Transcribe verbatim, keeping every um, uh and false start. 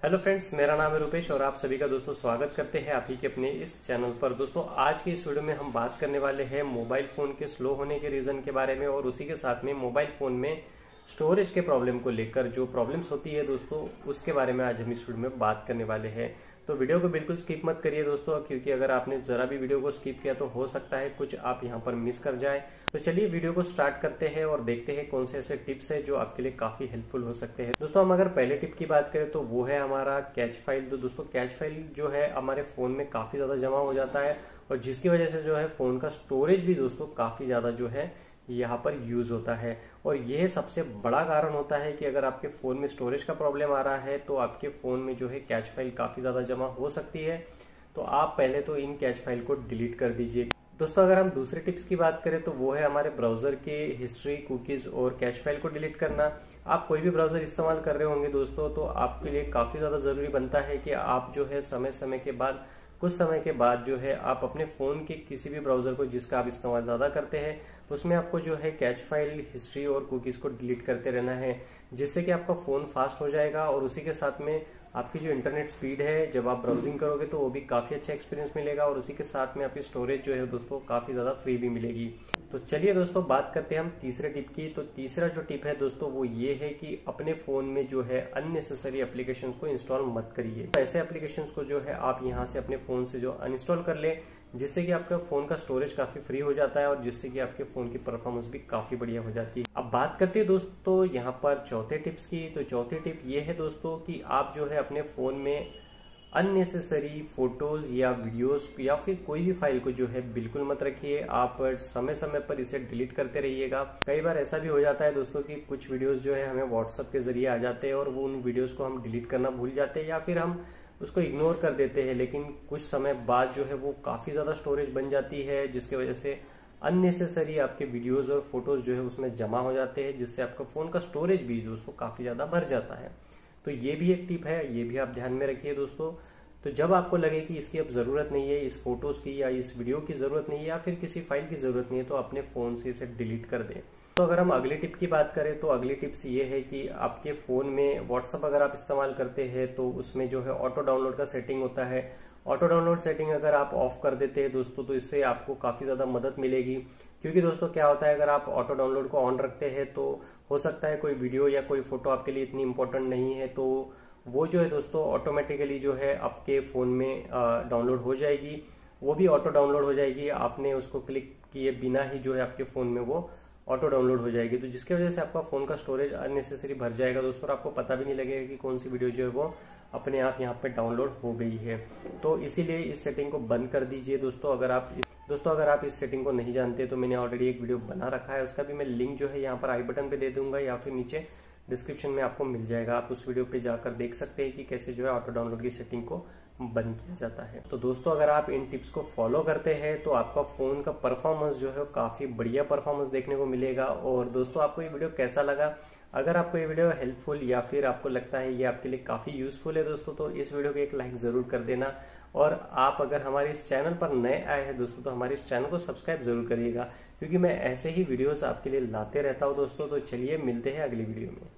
Hello friends, मेरा नाम है रुपेश और आप सभी का दोस्तों स्वागत करते हैं आप ही के अपने इस चैनल पर। दोस्तों आज की इस वीडियो में हम बात करने वाले हैं मोबाइल फोन के स्लो होने के रीजन के बारे में और उसी के साथ में मोबाइल फोन में स्टोरेज के प्रॉब्लम को लेकर जो प्रॉब्लम्स होती है दोस्तों उसके बारे में आज हम इस वीडियो में बात करने वाले हैं। तो वीडियो को बिल्कुल स्किप मत करिए दोस्तों, क्योंकि अगर आपने जरा भी वीडियो को स्किप किया तो हो सकता है कुछ आप यहाँ पर मिस कर जाए। तो चलिए वीडियो को स्टार्ट करते हैं और देखते हैं कौन से ऐसे टिप्स है जो आपके लिए काफी हेल्पफुल हो सकते हैं। दोस्तों हम अगर पहले टिप की बात करें तो वो है हमारा कैच फाइल। तो दोस्तों कैच फाइल जो है हमारे फोन में काफी ज्यादा जमा हो जाता है और जिसकी वजह से जो है फोन का स्टोरेज भी दोस्तों काफी ज्यादा जो है यहाँ पर यूज होता है। और यह सबसे बड़ा कारण होता है कि अगर आपके फोन में स्टोरेज का प्रॉब्लम आ रहा है तो आपके फोन में जो है कैच फाइल काफी ज्यादा जमा हो सकती है। तो आप पहले तो इन कैच फाइल को डिलीट कर दीजिए। दोस्तों अगर हम दूसरे टिप्स की बात करें तो वो है हमारे ब्राउजर के हिस्ट्री, कुकीज और कैच फाइल को डिलीट करना। आप कोई भी ब्राउजर इस्तेमाल कर रहे होंगे दोस्तों तो आपके लिए काफी ज्यादा जरूरी बनता है कि आप जो है समय समय के बाद कुछ समय के बाद जो है आप अपने फोन के किसी भी ब्राउजर को जिसका आप इस्तेमाल ज्यादा करते हैं उसमें आपको जो है कैच फाइल, हिस्ट्री और कुकीज को डिलीट करते रहना है, जिससे कि आपका फोन फास्ट हो जाएगा और उसी के साथ में आपकी जो इंटरनेट स्पीड है जब आप ब्राउजिंग करोगे तो वो भी काफी अच्छा एक्सपीरियंस मिलेगा और उसी के साथ में आपकी स्टोरेज जो है दोस्तों काफी ज्यादा फ्री भी मिलेगी। तो चलिए दोस्तों बात करते हैं हम तीसरे टिप की। तो तीसरा जो टिप है दोस्तों वो ये है कि अपने फोन में जो है अननेसेसरी एप्लीकेशन को इंस्टॉल मत करिए। तो ऐसे एप्लीकेशन को जो है आप यहाँ से अपने फोन से जो अनइंस्टॉल कर ले, जिससे कि आपका फोन का स्टोरेज काफी फ्री हो जाता है और जिससे कि आपके फोन की परफॉर्मेंस भी काफी बढ़िया हो जाती है। अब बात करते हैं दोस्तों यहाँ पर चौथे टिप्स की। तो चौथे टिप ये है दोस्तों कि आप जो है अपने फोन में अननेसेसरी फोटोज या वीडियोस या फिर कोई भी फाइल को जो है बिल्कुल मत रखिए। आप समय समय पर इसे डिलीट करते रहिएगा। कई बार ऐसा भी हो जाता है दोस्तों कि कुछ वीडियोस जो है हमें व्हाट्सएप के जरिए आ जाते हैं और वो उन वीडियोस को हम डिलीट करना भूल जाते हैं या फिर हम उसको इग्नोर कर देते हैं, लेकिन कुछ समय बाद जो है वो काफी ज्यादा स्टोरेज बन जाती है, जिसकी वजह से अननेसेसरी आपके वीडियोस और फोटोज जो है उसमें जमा हो जाते हैं, जिससे आपका फोन का स्टोरेज भी दोस्तों काफी ज्यादा भर जाता है। तो ये भी एक टिप है, ये भी आप ध्यान में रखिए दोस्तों। तो जब आपको लगे कि इसकी अब जरूरत नहीं है, इस फोटोज की या इस वीडियो की जरूरत नहीं है या फिर किसी फाइल की जरूरत नहीं है, तो अपने फोन से इसे डिलीट कर दें। तो अगर हम अगली टिप की बात करें तो अगली टिप्स ये है कि आपके फोन में व्हाट्सएप अगर आप इस्तेमाल करते हैं तो उसमें जो है ऑटो डाउनलोड का सेटिंग होता है। ऑटो डाउनलोड सेटिंग अगर आप ऑफ कर देते हैं दोस्तों तो इससे आपको काफी ज्यादा मदद मिलेगी, क्योंकि दोस्तों क्या होता है अगर आप ऑटो डाउनलोड को ऑन रखते हैं तो हो सकता है कोई वीडियो या कोई फोटो आपके लिए इतनी इंपॉर्टेंट नहीं है तो वो जो है दोस्तों ऑटोमेटिकली जो है आपके फोन में डाउनलोड हो जाएगी। वो भी ऑटो डाउनलोड हो जाएगी, आपने उसको क्लिक किए बिना ही जो है आपके फोन में वो ऑटो डाउनलोड हो जाएगी। तो जिसकी वजह से आपका फोन का स्टोरेज अननेसेसरी भर जाएगा दोस्तों और आपको पता भी नहीं लगेगा कि कौन सी वीडियो जो है वो अपने आप यहाँ पे डाउनलोड हो गई है। तो इसीलिए इस सेटिंग को बंद कर दीजिए दोस्तों। अगर आप दोस्तों अगर आप इस सेटिंग को नहीं जानते तो मैंने ऑलरेडी एक वीडियो बना रखा है, उसका भी मैं लिंक जो है यहाँ पर आई बटन पे दे दूंगा या फिर नीचे डिस्क्रिप्शन में आपको मिल जाएगा। आप उस वीडियो पे जाकर देख सकते हैं कि कैसे जो है ऑटो डाउनलोड की सेटिंग को बंद किया जाता है। तो दोस्तों अगर आप इन टिप्स को फॉलो करते हैं तो आपका फोन का परफॉर्मेंस जो है काफी बढ़िया परफॉर्मेंस देखने को मिलेगा। और दोस्तों आपको ये वीडियो कैसा लगा? अगर आपको ये वीडियो हेल्पफुल या फिर आपको लगता है ये आपके लिए काफी यूजफुल है दोस्तों तो इस वीडियो को एक लाइक जरूर कर देना। और आप अगर हमारे इस चैनल पर नए आए हैं दोस्तों तो हमारे इस चैनल को सब्सक्राइब जरूर करिएगा, क्योंकि मैं ऐसे ही वीडियोस आपके लिए लाते रहता हूँ दोस्तों। तो चलिए मिलते हैं अगली वीडियो में।